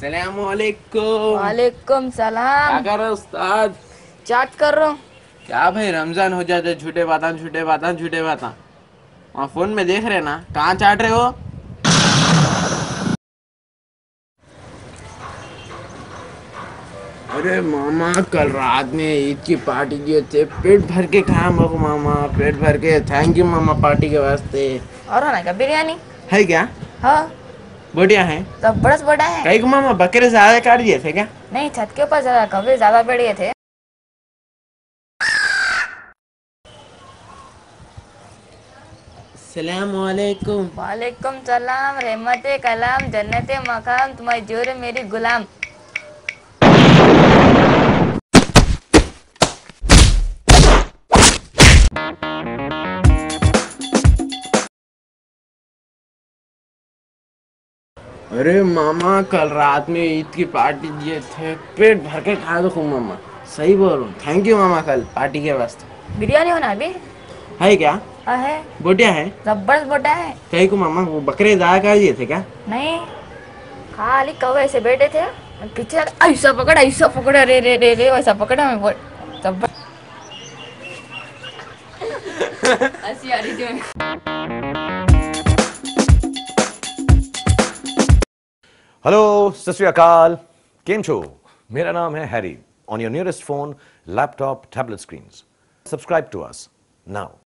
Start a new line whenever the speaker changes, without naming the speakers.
सलामुअलैकुम।
वालेकुम
क्या
सलाम।
कर रहे हो उस्ताद?
चाट कर रहा हूँ।
क्या भाई, रमजान हो जाते झूठे बाता झूठे बाता झूठे बाता। वहाँ फोन में देख रहे ना, कहाँ चाट रहे हो? अरे मामा, कल रात में ईद की पार्टी किए थे, पेट भर के खाया मगो मामा, पेट भर के। थैंक यू मामा पार्टी के वास्ते।
और होना क्या बिरयानी?
है क्या?
हाँ।
बढ़िया है।
सब बड़स बड़ा है।
कई को मामा बकरे ज्यादा काट दिए थे क्या?
नहीं, छत के ऊपर ज्यादा कभी ज्यादा बड़े थे।
सलामुअलैकुम।
वालेकुम सलाम, रहमते कलाम, जन्नते मकाम, तुम्हारी जोर मेरी गुलाम।
अरे मामा, कल रात में ईद की पार्टी दिए थे, पेट भर के खा दो खूब मामा। सही बोल रहा हूँ। थैंक यू मामा कल पार्टी के वास्ते।
बिरयानी होना अभी?
है क्या?
हाँ है।
बोटिया है।
जबरदस्त बड़ा है।
कहीं को मामा वो बकरे ज़्यादा कर दिए थे क्या?
नहीं, खाली कौवे से बैठे थे। पीछे ऐसा पकड़ा, रे रे रे रे वैसा पकड़ा मैं बोल। जबर हंसी आ रही थी।
हेलो, सत श्री अकाल। केम छो? मेरा नाम है Harry. On your nearest phone, laptop, tablet screens. Subscribe to us now.